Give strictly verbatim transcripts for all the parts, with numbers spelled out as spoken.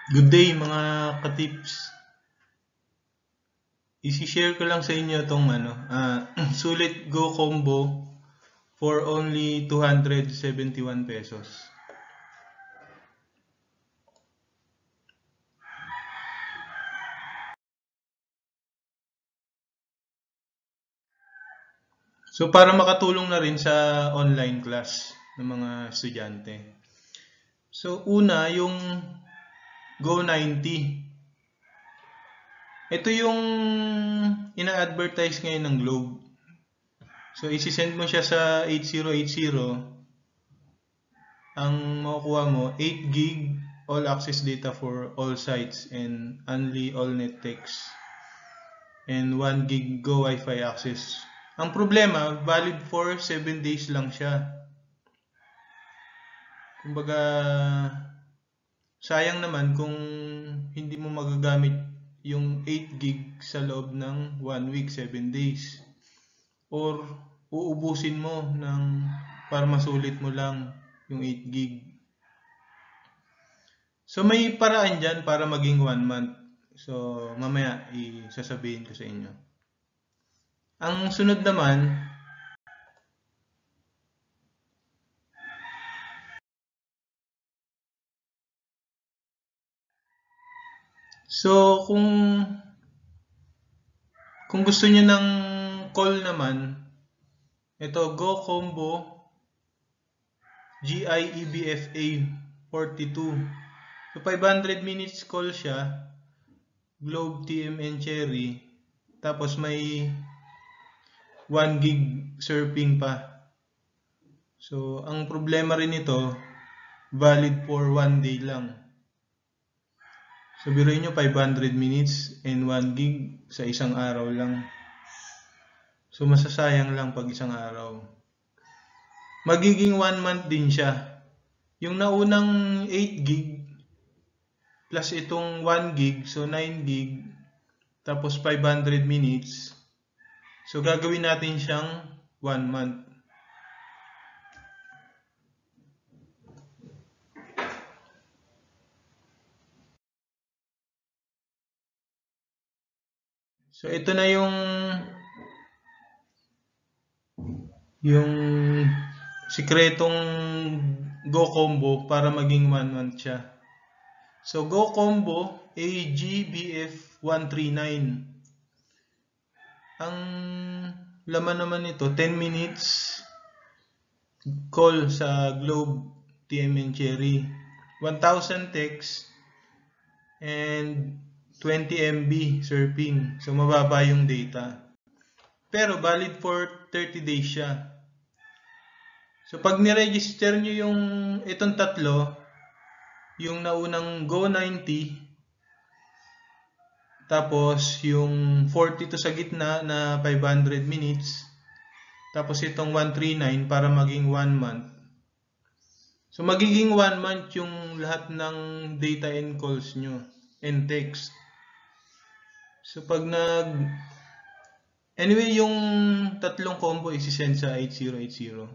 Good day mga ka-tips. I-share ko lang sa inyo itong ano, uh, Sulit Go Combo for only two hundred seventy-one pesos. So para makatulong na rin sa online class ng mga estudyante. So una, yung Go ninety. Ito yung ina-advertise ngayon ng Globe. So isi-send mo siya sa eight zero eight zero. Ang makukuha mo, eight gig all access data for all sites and only all net text. And one gig Go Wi-Fi access. Ang problema, valid for seven days lang siya. Kumbaga, sayang naman kung hindi mo magagamit yung eight gig sa loob ng one week, seven days. Or uubusin mo ng para masulit mo lang yung eight gig. So may paraan dyan para maging one month. So mamaya isasabihin ko sa inyo. Ang sunod naman, so kung kung gusto niyo ng call naman, ito Go Combo G I E B F A forty-two. So five hundred minutes call siya, Globe, T M N Cherry, tapos may one gig surfing pa. So ang problema rin nito, valid for one day lang. So biruin nyo five hundred minutes and one gig sa isang araw lang. So masasayang lang pag isang araw. Magiging one month din siya. Yung naunang eight gig plus itong one gig, so nine gig, tapos five hundred minutes. So gagawin natin siyang one month. So ito na yung yung sikretong Go Combo para maging one month siya. So Go Combo A G B F one thirty-nine. Ang laman naman nito, ten minutes call sa Globe, T M N Cherry, one thousand text and twenty M B surfing. So mababa yung data. Pero valid for thirty days siya. So pag ni-register nyo yung itong tatlo, yung naunang Go ninety, tapos yung forty-two sa gitna na five hundred minutes, tapos itong one thirty-nine para maging one month. So magiging one month yung lahat ng data and calls nyo and text. So pag nag anyway, yung tatlong combo isi-send sa eight zero eight zero.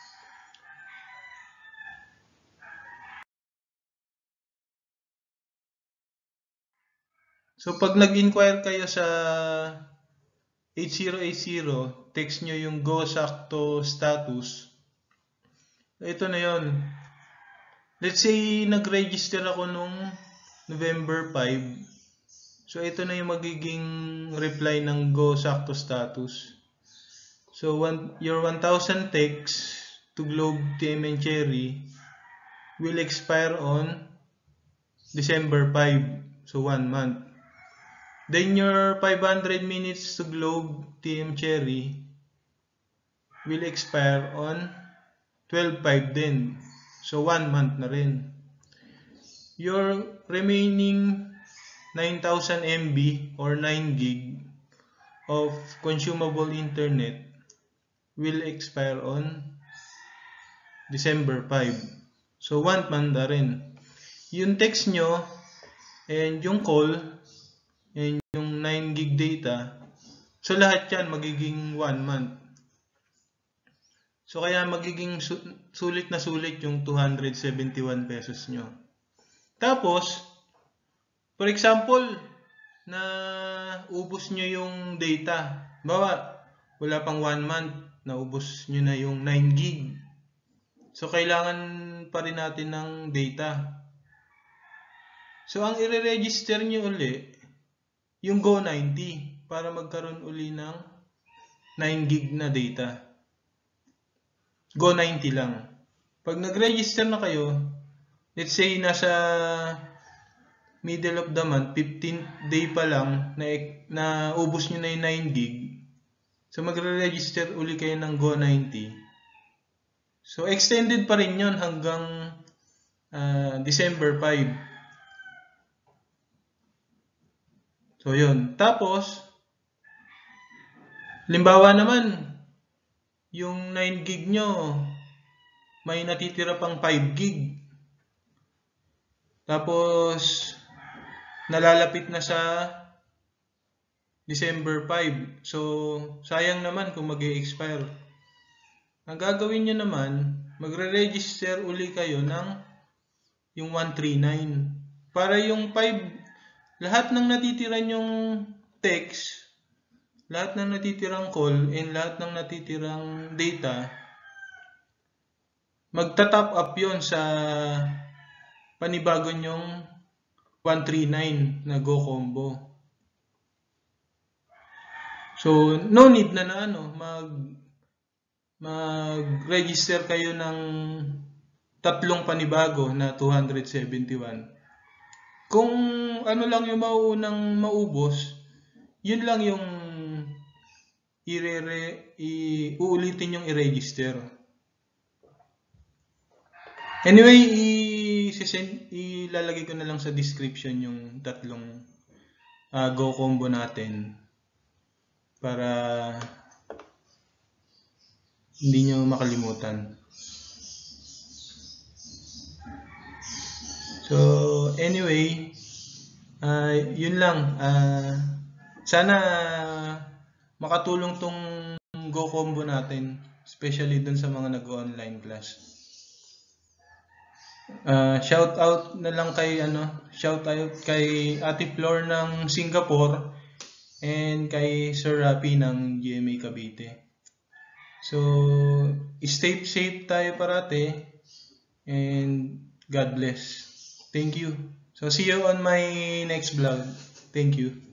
So pag nag-inquire kayo sa eight zero eight zero, text nyo yung Go Sakto status. Ito na yon. Let's say nag-register ako nung November five. So ito na yung magiging reply ng Go Sakto status. So one, your one thousand texts to Globe, T M N Cherry will expire on December fifth. So one month. Then your five hundred minutes to Globe, T M Cherry will expire on twelve five din. So one month na rin. Your remaining nine thousand M B or nine gig of consumable internet will expire on December fifth. So one month na rin. Yung text nyo and yung call and yung nine gig data, so lahat yan magiging one month. So kaya magiging su sulit na sulit yung two hundred seventy-one pesos nyo. Tapos, For example, na ubos nyo yung data. Bawa, wala pang one month, naubos nyo na yung nine gig. So, kailangan pa rin natin ng data. So, ang i-register nyo uli, yung Go ninety, para magkaroon uli ng nine gig na data. Go ninety lang. Pag nag-register na kayo, let's say nasa middle of the month, fifteenth day pa lang, na, na ubos nyo na yung nine gig. So, magre-register uli kayo ng Go ninety. So, extended pa rin yun hanggang uh, December fifth. So, yun. Tapos, limbawa naman, yung nine gig nyo, may natitira pang five gig. Tapos, nalalapit na sa December fifth. So, sayang naman kung mag-e-expire. Ang gagawin nyo naman, magre-register uli kayo ng yung one thirty-nine. Para yung five, lahat ng natitira nyong text, lahat ng natitirang call, and lahat ng natitirang data, magta-top up yon sa panibago nyong one thirty-nine na Go Combo. So, no need na na ano, mag mag-register kayo ng tatlong panibago na two seventy-one. Kung ano lang yung mauunang maubos, yun lang yung i-re uulitin yung i-register. Anyway, i-send ilalagay ko na lang sa description yung tatlong uh, Go Combo natin para hindi nyo makalimutan. So, anyway, uh, yun lang. Uh, sana makatulong tong Go Combo natin, especially dun sa mga nag-online class. Uh, shout out na lang kay ano, shout out kay Ate Flor ng Singapore and kay Sir Rapi ng G M A Cavite. So, stay safe tayo parate and God bless. Thank you. So, see you on my next vlog. Thank you.